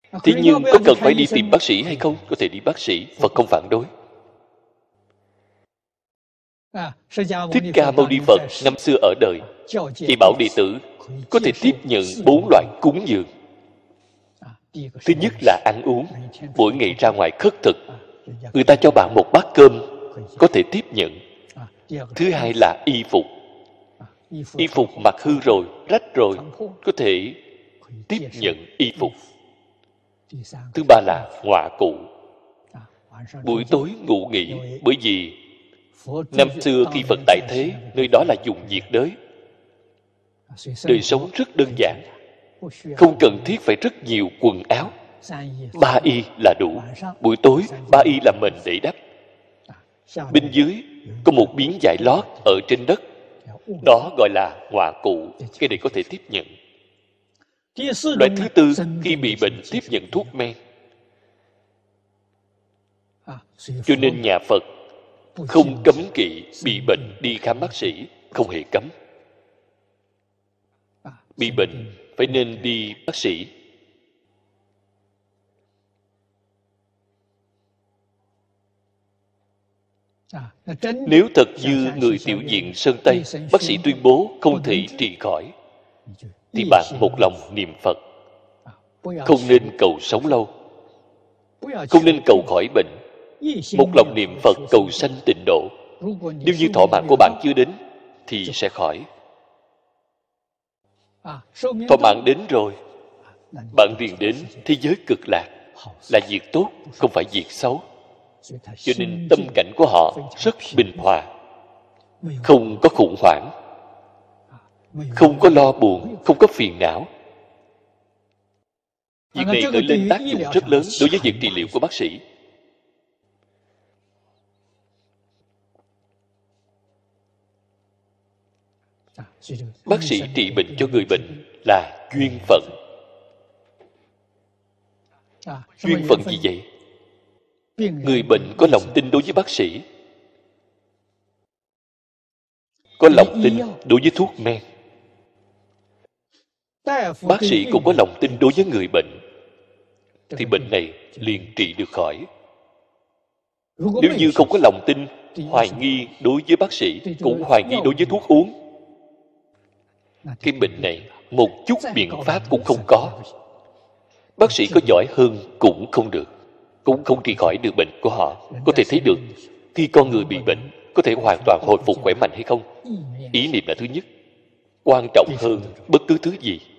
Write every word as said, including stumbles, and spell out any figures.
Thế nhưng có cần phải đi tìm bác sĩ hay không? Có thể đi bác sĩ, Phật không phản đối. Thích Ca Mâu Ni Phật năm xưa ở đời chỉ bảo đệ tử có thể tiếp nhận bốn loại cúng dường. Thứ nhất là ăn uống, mỗi ngày ra ngoài khất thực, người ta cho bạn một bát cơm, có thể tiếp nhận. Thứ hai là y phục, y phục mặc hư rồi, rách rồi, có thể tiếp nhận y phục. Thứ ba là ngọa cụ, buổi tối ngủ nghỉ, bởi vì năm xưa khi Phật tại thế, nơi đó là vùng nhiệt đới, đời sống rất đơn giản, không cần thiết phải rất nhiều quần áo. Ba y là đủ. Buổi tối ba y là mền để đắp. Bên dưới có một miếng vải lót ở trên đất, đó gọi là ngọa cụ, cái này có thể tiếp nhận. Loại thứ tư, khi bị bệnh tiếp nhận thuốc men. Cho nên nhà Phật không cấm kỵ bị bệnh đi khám bác sĩ, không hề cấm. Bị bệnh phải nên đi bác sĩ. Nếu thật như người tiểu diện Sơn Tây, bác sĩ tuyên bố không thể trị khỏi, thì bạn một lòng niệm Phật, không nên cầu sống lâu, không nên cầu khỏi bệnh, một lòng niệm Phật cầu sanh tịnh độ. Nếu như thọ mạng của bạn chưa đến thì sẽ khỏi. Thọ mạng đến rồi, bạn liền đến thế giới cực lạc, là việc tốt, không phải việc xấu. Cho nên tâm cảnh của họ rất bình hòa, không có khủng hoảng, không có lo buồn, không có phiền não. Việc này khởi lên tác dụng rất lớn đối với việc trị liệu của bác sĩ. Bác sĩ trị bệnh cho người bệnh là duyên phận. Duyên phận gì vậy? Người bệnh có lòng tin đối với bác sĩ, có lòng tin đối với thuốc men. Bác sĩ cũng có lòng tin đối với người bệnh, thì bệnh này liền trị được khỏi. Nếu như không có lòng tin, hoài nghi đối với bác sĩ, cũng hoài nghi đối với thuốc uống, cái bệnh này một chút biện pháp cũng không có. Bác sĩ có giỏi hơn cũng không được, cũng không trị khỏi được bệnh của họ. Có thể thấy được, khi con người bị bệnh, có thể hoàn toàn hồi phục khỏe mạnh hay không? Ý niệm là thứ nhất, quan trọng hơn bất cứ thứ gì.